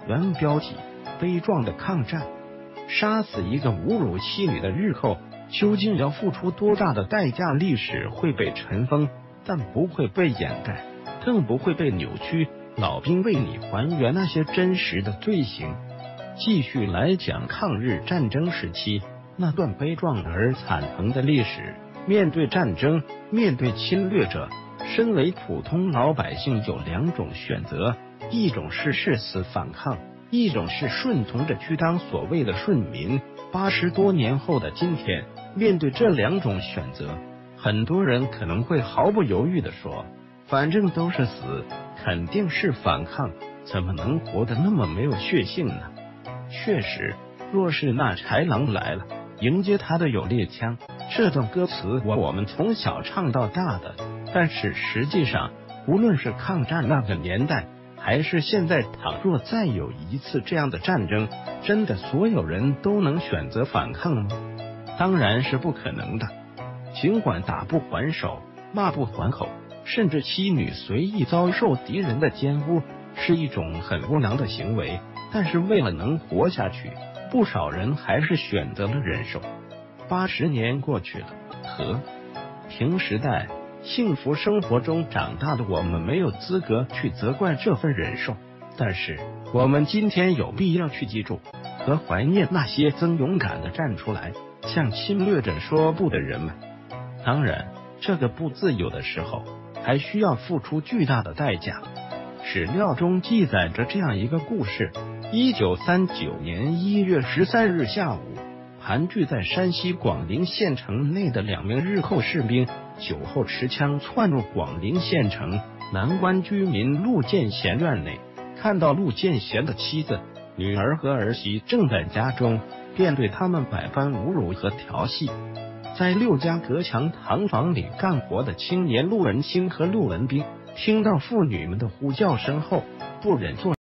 原标题：悲壮的抗战。杀死一个侮辱妻女的日寇，究竟要付出多大的代价？历史会被尘封，但不会被掩盖，更不会被扭曲。老兵为你还原那些真实的罪行。继续来讲抗日战争时期那段悲壮而惨疼的历史。面对战争，面对侵略者，身为普通老百姓有两种选择，一种是誓死反抗，一种是顺从着去当所谓的顺民。80多年后的今天，面对这两种选择，很多人可能会毫不犹豫地说，反正都是死，肯定是反抗，怎么能活得那么没有血性呢？确实，若是那豺狼来了，迎接他的有猎枪，这段歌词我们从小唱到大的。但是实际上，无论是抗战那个年代，还是现在，倘若再有一次这样的战争，真的所有人都能选择反抗吗？当然是不可能的。尽管打不还手，骂不还口，甚至妻女随意遭受敌人的奸污，是一种很窝囊的行为，但是为了能活下去，不少人还是选择了忍受。80年过去了，和平时代幸福生活中长大的我们没有资格去责怪这份忍受，但是我们今天有必要去记住和怀念那些曾勇敢地站出来向侵略者说不的人们。当然，这个不自由的时候还需要付出巨大的代价。史料中记载着这样一个故事：1939年1月13日下午，盘踞在山西广陵县城内的2名日寇士兵酒后持枪窜入广陵县城南关居民陆建贤院内，看到陆建贤的妻子、女儿和儿媳正在家中，便对他们百般侮辱和调戏。在陆家隔墙堂房里干活的青年陆文清和陆文斌听到妇女们的呼叫声后，不忍坐